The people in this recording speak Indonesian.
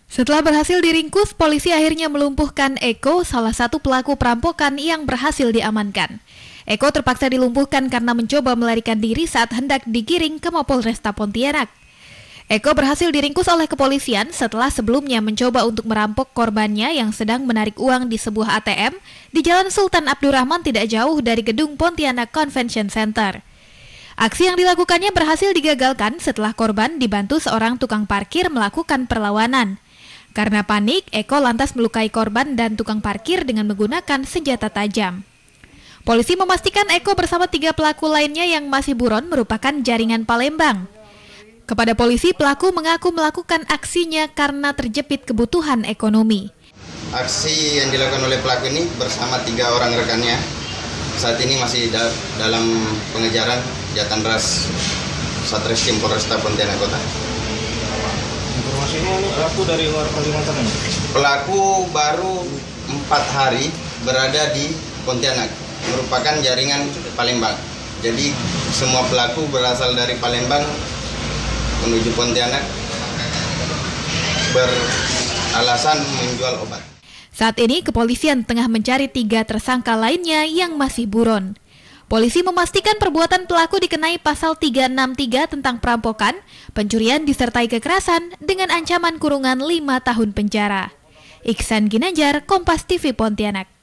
Setelah berhasil diringkus, polisi akhirnya melumpuhkan Eko, salah satu pelaku perampokan yang berhasil diamankan. Eko terpaksa dilumpuhkan karena mencoba melarikan diri saat hendak digiring ke Mapolresta Pontianak. Eko berhasil diringkus oleh kepolisian setelah sebelumnya mencoba untuk merampok korbannya yang sedang menarik uang di sebuah ATM di Jalan Sultan Abdurrahman tidak jauh dari gedung Pontianak Convention Center. Aksi yang dilakukannya berhasil digagalkan setelah korban dibantu seorang tukang parkir melakukan perlawanan. Karena panik, Eko lantas melukai korban dan tukang parkir dengan menggunakan senjata tajam. Polisi memastikan Eko bersama 3 pelaku lainnya yang masih buron merupakan jaringan Palembang. Kepada polisi, pelaku mengaku melakukan aksinya karena terjepit kebutuhan ekonomi. Aksi yang dilakukan oleh pelaku ini bersama 3 orang rekannya saat ini masih dalam pengejaran Jatanras Satreskrim Polresta Pontianak Kota. Informasinya ini pelaku dari luar Kalimantan ini? Pelaku baru 4 hari berada di Pontianak, merupakan jaringan Palembang. Jadi semua pelaku berasal dari Palembang menuju Pontianak beralasan menjual obat. Saat ini kepolisian tengah mencari 3 tersangka lainnya yang masih buron. Polisi memastikan perbuatan pelaku dikenai pasal 363 tentang perampokan, pencurian disertai kekerasan dengan ancaman kurungan 5 tahun penjara. Iksan Ginanjar, Kompas TV Pontianak.